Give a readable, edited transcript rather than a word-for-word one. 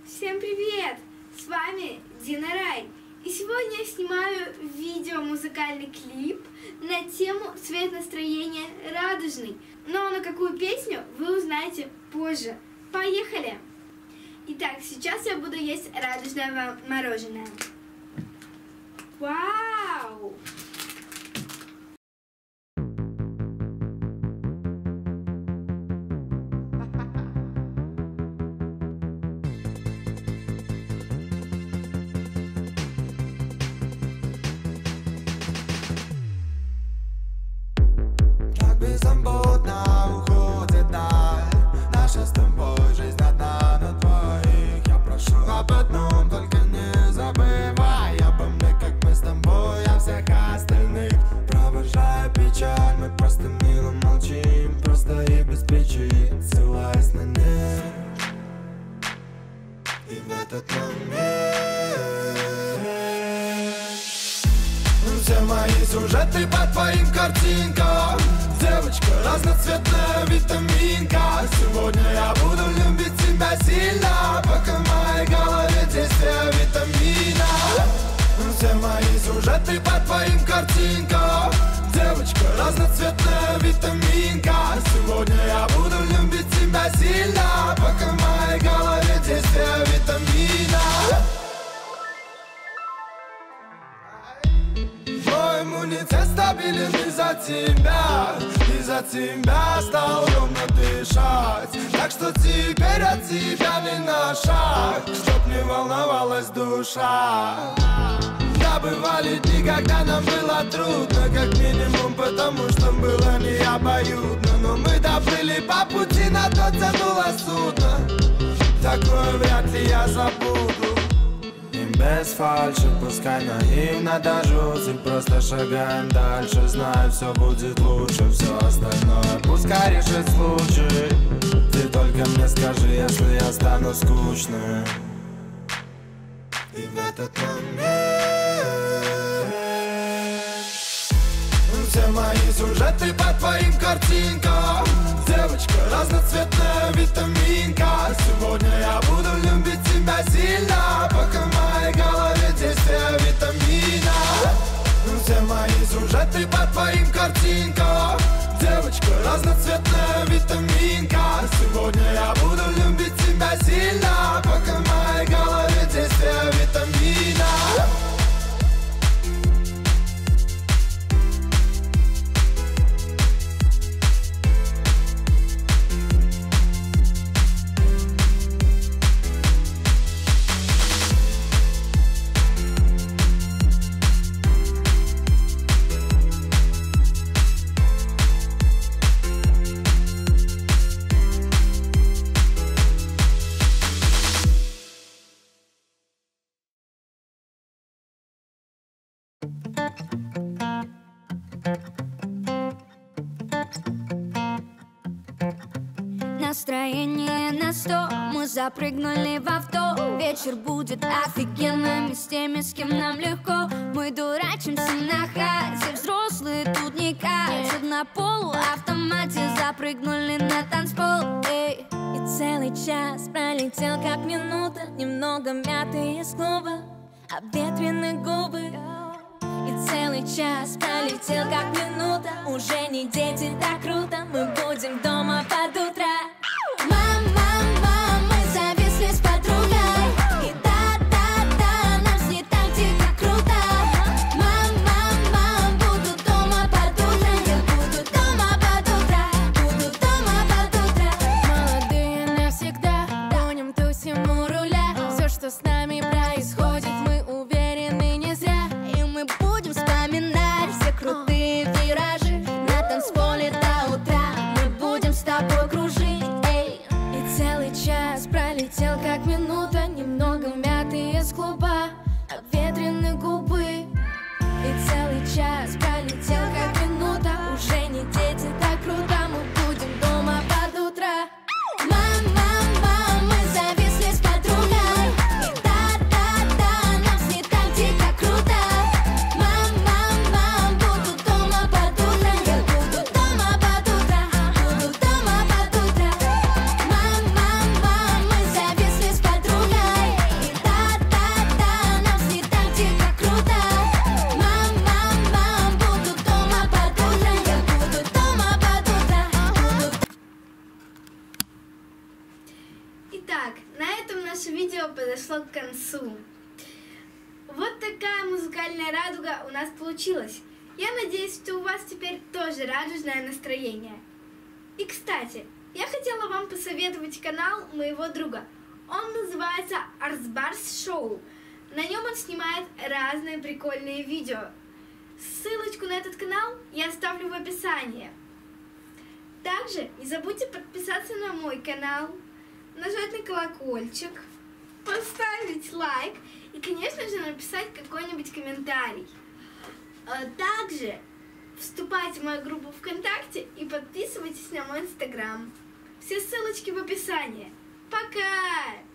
Всем привет! С вами Дина Рай. И сегодня я снимаю видео-музыкальный клип на тему «Цвет настроения радужный». Но на какую песню вы узнаете позже. Поехали! Итак, сейчас я буду есть радужное мороженое. Вау! Беззаботно уходит даль. Наша с тобой жизнь одна на двоих. Я прошу об одном, только не забывай обо мне, как мы с тобой о всех остальных. Провожая печаль, мы просто мило молчим, просто и без причин, ссылаясь на них. И в этот момент все мои сюжеты по твоим картинкам. Девочка, разноцветная витаминка. Сегодня я буду любить тебя сильно, пока в моей голове действие витамина. Все мои сюжеты по твоим картинкам. Девочка, разноцветная витаминка. Сегодня я буду любить тебя сильно, пока в моей голове действие витамина. Мой иммунитет стабилен из-за тебя. Из-за тебя стал ровно дышать. Так что теперь от тебя не на шаг, чтоб не волновалась душа. Да, бывали дни, когда нам было трудно, как минимум, потому что было не обоюдно. Но мы доплыли по пути, на то тянуло судно. Такое вряд ли я забуду. Без фальши, пускай наивно до жути, просто шагаем дальше. Знаю, все будет лучше, все остальное пускай решит случай. Ты только мне скажи, если я стану скучным. И в этот момент все мои сюжеты по твоим картинкам. Девочка, разноцветная витаминка. Сегодня я буду любить тебя сильно, пока в моей голове действие витамина. Все мои сюжеты по твоим картинкам. Девочка, разноцветная витаминка. Сегодня я буду любить тебя сильно, пока в моей голове действие витамина. Настроение на 100, мы запрыгнули в авто. Вечер будет офигенным, и с теми, с кем нам легко. Мы дурачимся на хате, взрослые тут не катят. На полуавтомате запрыгнули на танцпол. Эй. И целый час пролетел как минута. Немного мяты из клуба, обветренные губы. И целый час пролетел как минута. Уже не дети, так круто. Мы будем дома под утро. Мам, мы зависли с подругой. И да, нам с ней так дико круто. Мам, буду дома под утро. Я буду дома под утро. Буду дома под утро. Молодые навсегда, гоним, тусим у руля. Все, что с нами происходит, мы уверены не зря. И мы будем вспоминать все крутые виражи на танцполе до утра. Мы будем с тобой кружить. И целый час пролетел как минута. Немного мяты из клуба, обветренные губы. И целый час пролетел как минута. Уже не дети, так круто. Мы будем дома под утро. Мам, мы зависли с подругой. И да, нам с ней так дико круто. Мам, буду дома под утро. Я буду дома под утро. Буду дома под утро. Мам, мы зависли с подругой. Итак, на этом наше видео подошло к концу. Вот такая музыкальная радуга у нас получилась. Я надеюсь, что у вас теперь тоже радужное настроение. И, кстати, я хотела вам посоветовать канал моего друга. Он называется Арсбарс Шоу. На нем он снимает разные прикольные видео. Ссылочку на этот канал я оставлю в описании. Также не забудьте подписаться на мой канал, нажать на колокольчик, поставить лайк и, конечно же, написать какой-нибудь комментарий. Также вступайте в мою группу ВКонтакте и подписывайтесь на мой Инстаграм. Все ссылочки в описании. Пока!